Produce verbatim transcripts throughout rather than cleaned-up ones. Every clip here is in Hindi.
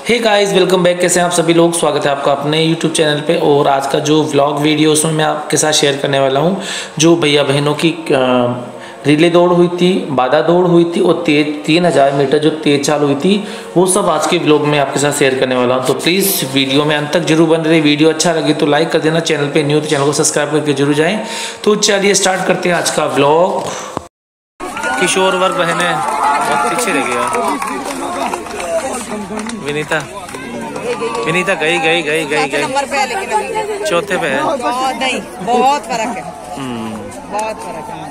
Hey guys, welcome back. कैसे हैं आप सभी लोग? स्वागत है आपका अपने यूट्यूब चैनल पे। और आज का जो व्लॉग वीडियो उसमें मैं आपके साथ शेयर करने वाला हूं जो भैया बहनों की रिले दौड़ हुई थी, बाधा दौड़ हुई थी और तेज तीन हज़ार मीटर जो तेज चाल हुई थी, वो सब आज के व्लॉग में आपके साथ शेयर करने वाला हूं। तो प्लीज़ वीडियो में अंत तक जरूर बन रहे। वीडियो अच्छा लगे तो लाइक कर देना, चैनल पे न्यू तो चैनल को सब्सक्राइब करके जरूर जाएँ। तो चलिए स्टार्ट करते हैं आज का व्लॉग। किशोर वर्ग बहने बहुत पीछे रह गया। विनीता विनीता गई गई गई गई गई नंबर पे है, लेकिन चौथे पे है। बहुत नहीं, बहुत फर्क है, बहुत फर्क है।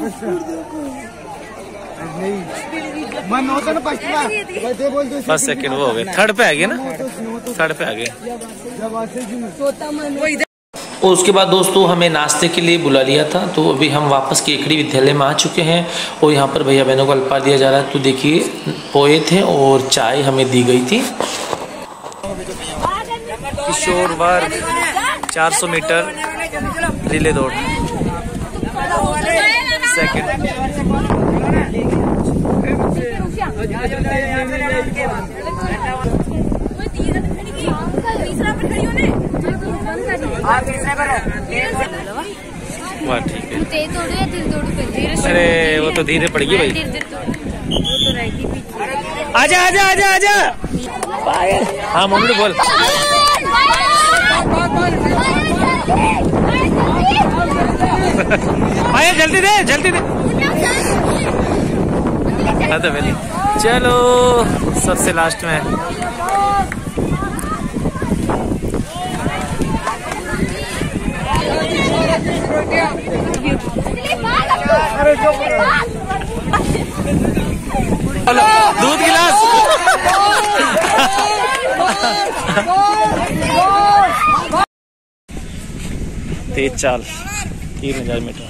बस सेकंड वो हो गए, थर्ड पे आ गए ना, थर्ड पे आ गए। और उसके बाद दोस्तों हमें नाश्ते के लिए बुला लिया था, तो अभी हम वापस केकड़ी विद्यालय में आ चुके हैं और यहाँ पर भैया बहनों को अल्पाहार दिया जा रहा है। तो देखिए पोहे थे और चाय हमें दी गई थी। किशोर वर्ग चार सौ मीटर रिले दौड़ सेकंड। वाह ठीक है। अरे वो तो धीरे पड़ेगी भाई। आजा आजा आजा आजा। हाँ मम्मी बोल। आया जल्दी दे जल्दी दे। तो पहले चलो सबसे लास्ट में। दूध गिलास। तेज चाल तीन हजार मीटर।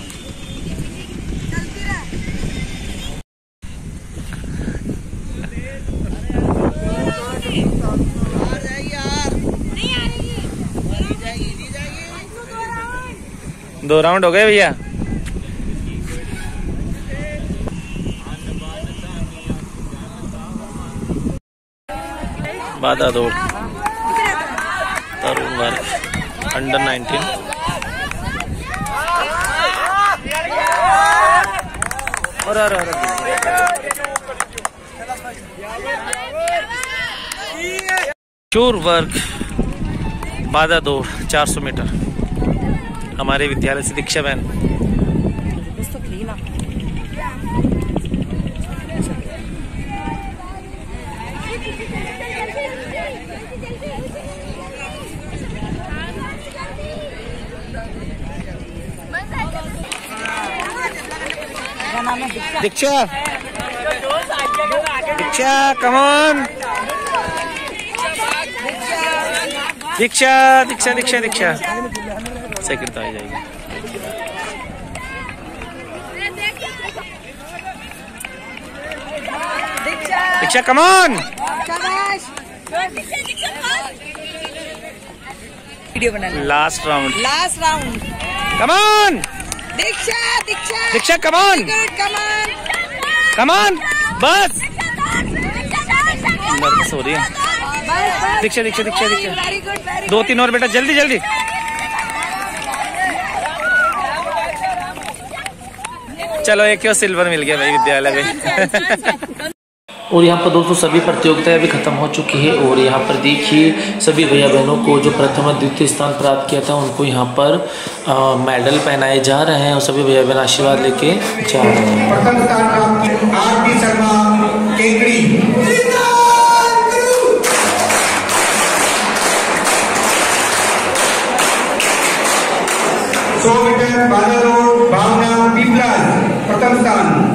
दो राउंड हो गए भैया। बाधा दौड़ तरुण वर्ग अंडर नाइनटीन। और और और किशोर वर्ग बाधा दौड़ चार सौ मीटर हमारे विद्यालय से दीक्षा बहन। दीक्षा Diksha come on. Diksha Diksha Diksha Diksha second तो आ जाएगी। Diksha come on. वीडियो बना last round last round come on. Diksha Diksha Diksha come on come on. बस नर्वस हो रही है। दीक्षा दीक्षा दीक्षा दीक्षा दो तीन और बेटा जल्दी जल्दी। चलो एक क्यों सिल्वर मिल गया भाई विद्यालय में। और यहाँ पर दोस्तों सभी प्रतियोगिताएं भी खत्म हो चुकी है और यहाँ पर देखिए सभी भैया बहनों को जो प्रथम और द्वितीय स्थान प्राप्त किया था उनको यहाँ पर आ, मेडल पहनाए जा रहे हैं और सभी भैया बहन आशीर्वाद लेके जा रहे हैं। प्रथम स्थान प्राप्त आरती शर्मा केकड़ी। सौ मीटर बाधा दौड़ भावना पीपलाज प्रथम स्थान।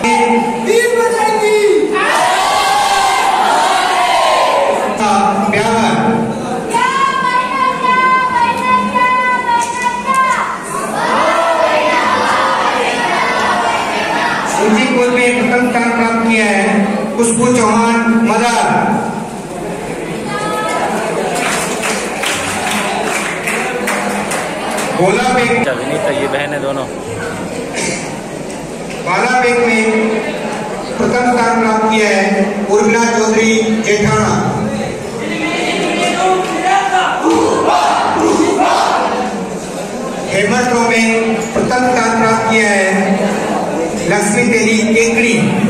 उनकी कोल में प्रथम स्थान प्राप्त किया है खुशबू चौहान मदार। गोला बेग विनीता ये बहन है दोनों। बाला बेग में प्रथम स्थान प्राप्त किया है उर्मिला चौधरी जेठाना। हेमर थ्रो में प्रथम स्थान प्राप्त किया है लक्ष्मी तेली केकड़ी।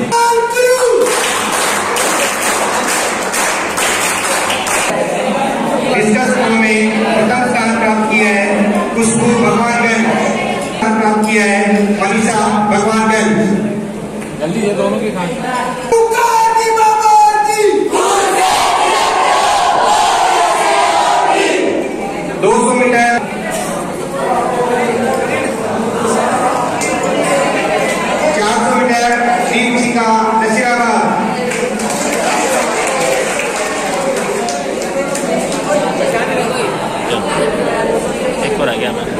डिस्कस थ्रो में प्रथम स्थान प्राप्त किया है खुशबू भगवानगंज। स्थान प्राप्त किया है मनीषा भगवानगंज। जल्दी ये दोनों की खाएं। दो सौ मीटर चार सौ मीटर दीपशिखा नसीराबाद। एक और आ गया मैं।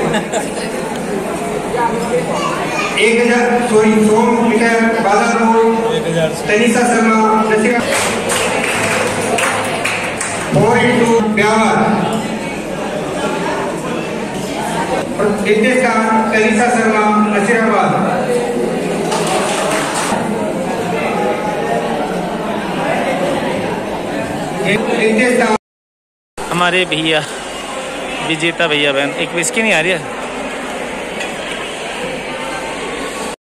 एक हजार सॉरी सौ metre Balapur Tanisha Sharma Nasirabad. Four into Beawar द्वितीय स्थान तनिषा शर्मा नसीराबाद। तृतीय स्थान हमारे भैया विजेता भैया बहन। एक विस्की नहीं आ रही है।